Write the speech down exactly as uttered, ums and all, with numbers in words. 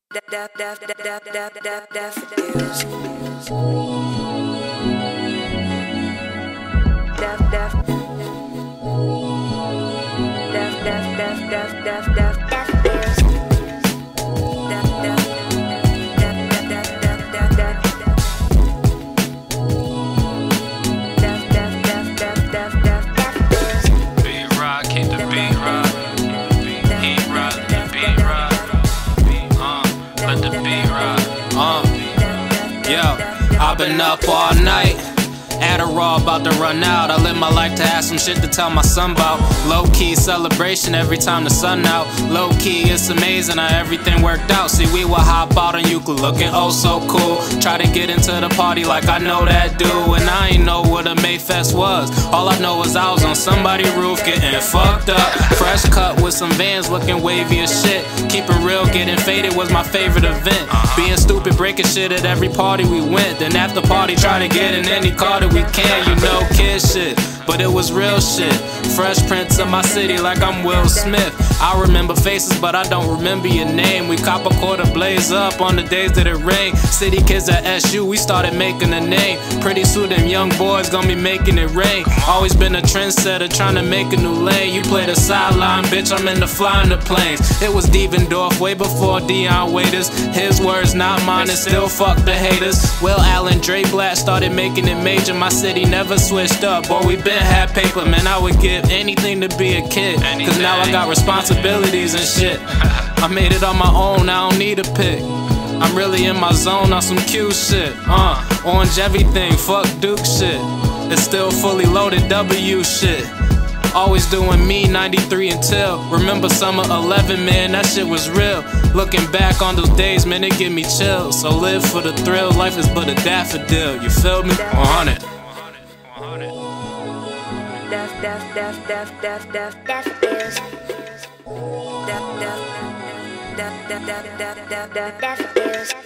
I've been up all night, Adderall about to run out. I live my life to have some shit to tell my son about. Low-key celebration every time the sun out. Low-key, it's amazing how everything worked out. See, we would hop out on Euclid looking oh so cool. Try to get into the party like I know that dude, and I ain't know what a Mayfest was. All I know is I was on somebody's roof getting fucked up. Fresh cut with some Vans looking wavy as shit. Keeping real, getting faded was my favorite event. Being stupid, breaking shit at every party we went. Then after party, try to get in any car that we can. You know, kid shit, but it was real shit. Fresh Prince of my city like I'm Will Smith. I remember faces, but I don't remember your name. We cop a quarter blaze up on the days that it rained. City kids at S U, we started making a name. Pretty soon them young boys gonna be making it rain. Always been a trendsetter, trying to make a new lane. You play the sideline, bitch, I'm in the flying the planes. It was Devendorf way before Dion Waiters. His words, not mine, and still fuck the haters. Will Allen, Dre Black started making it major. My city never switched up, boy, we been had paper. Man, I would give anything to be a kid, cause now I got responsibilities and shit. I made it on my own, I don't need a pick. I'm really in my zone on some Q shit. Uh, orange everything, fuck Duke shit. It's still fully loaded W shit. Always doing me, ninety-three until. Remember summer eleven, man, that shit was real. Looking back on those days, man, it give me chills. So live for the thrill, life is but a daffodil. You feel me? one hundred. Def, def, def, def, def, def, daffodils. Def, def, def, def, def, def, def, def, daffodils.